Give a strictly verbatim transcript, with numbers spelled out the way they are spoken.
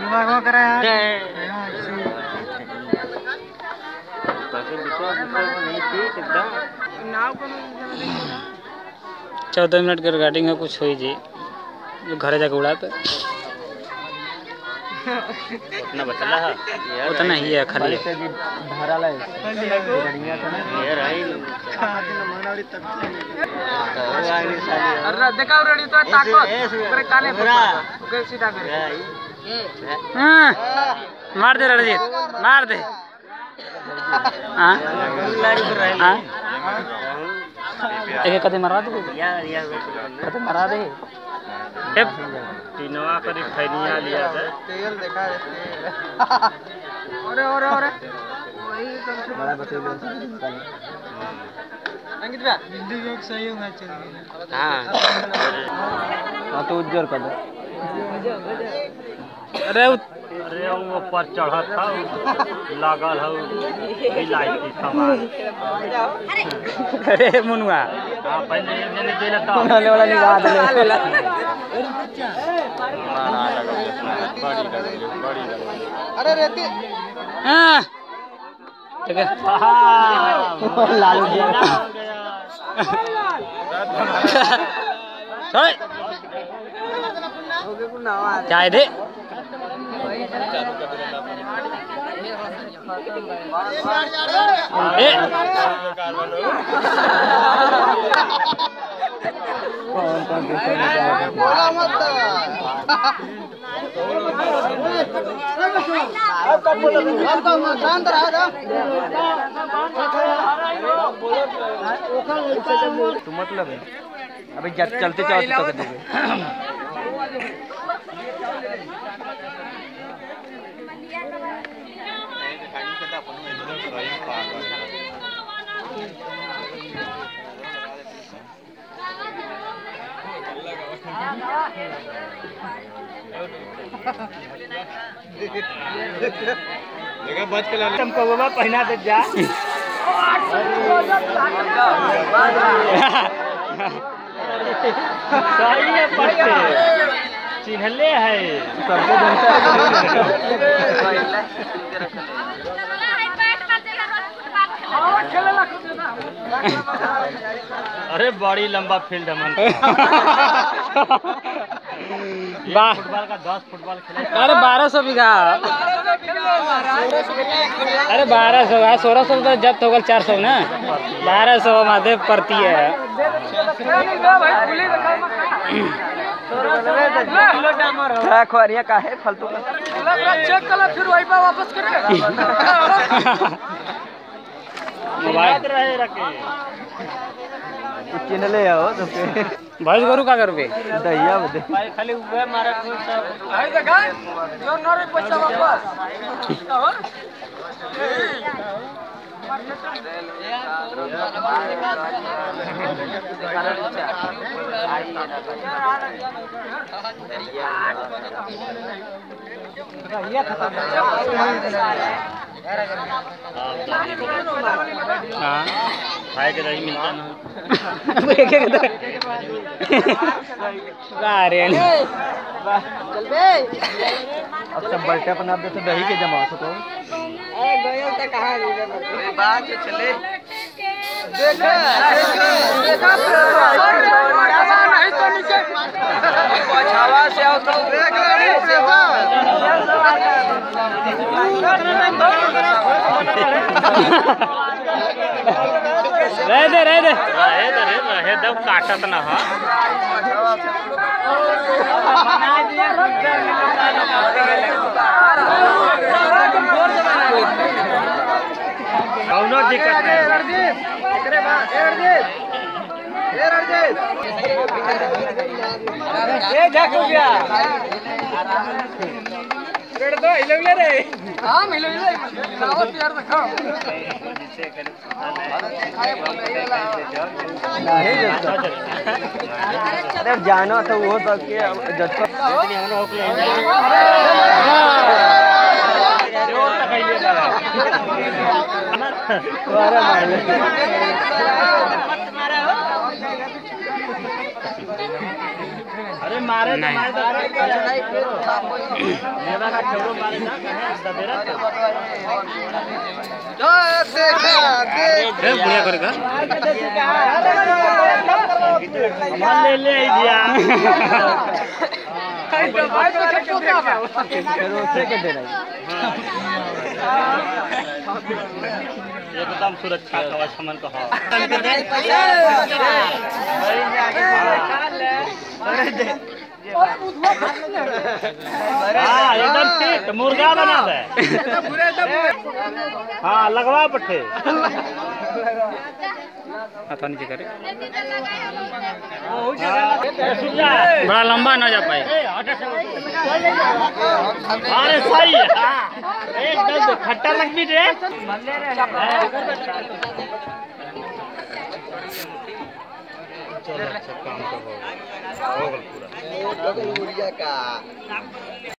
दिमाग करा यार चौदह मिनट के रिगार्डिंग है कुछ हुई जी जो घर जाके उड़ा पे उतना बचला है उतना ही है खाली धारा ला बढ़िया था ना ये रही अरे देखा रेडी तो ताकत करे काने ओके सीधा करे हां मार दे रणजीत मार दे हां हां एक कदम मारा दो यार यार कदम मारा दे तीनवा करी खैनिया लिया था तेल देखा अरे अरे अरे वही बड़ा बतेलो अंकित भैया दिल्ली में सही होगा चल गया हां हां तो उज्जर कर दे अरे अरे वो ऊपर चढ़ा था लागल हो इलायची सामान अरे मुनुआ हां पहले एक जने देला था वाले वाला निगाह दे मारा लगा बड़ी लगा बड़ी लगा अरे रेती हां ठीक है लालू जी चल चाय दे ए बोला मत शांत रहा तू मतलब है अभी चलते चलते तो देंगे देखा बच के ला तुमको बाबा पहना दे जा सही है पट्टे चिन्हले है सबको अरे बड़ी लंबा फील्ड है मन फुटबॉल का दस फुटबॉल खेला अरे बारह सौ बीघा अरे बारह सौ सोलह सौ तो जब्त होगा चार सौ ना बारह सौ माधे पड़ती है खोरिया का है फालतू चेक कर फिर वही पे वापस करेगा मोबाइल रहे रखे चिन्ह ले आओ तो भाई करू का करबे दहिया बदे भाई खाली उबे मारे कोई सब भाई देखा जो नरे पैसा वापस ये खत्म हां खाए के दही मिलता ना अरे चल बे अब सब बल्टे अपना दे तो दही के जमा हो तो अरे गयल त कहां रे बात चले देखा देखा नहीं तो नीचे पछावा से आओ तो देख ले रह दे रह दे रहे दे रहे दब काटत ना हां कौनो दिक्कत नहीं एकरे बाद ए रणजीत ए रणजीत ए जा हो गया पेड़ तो हिलले रे हां हिलले रावत यार देखो अरे जानो तो वो तो के जज अरे अरे मारे नहीं। मेरा का छोरो मारे ना सवेरा देखा देख ए बुढ़िया करेगा हमार ले ले दिया एकदम सुरक्षा कवच हमन का हाँ एकदम ठीक मुर्गा बना दे हाँ लगवा पट्टे हाथ नीचे करे बड़ा लंबा ना जा पाए अरे सही है हाँ। एकदम खट्टा लग भी रे चलो अच्छा काम तो हो गया पूरा का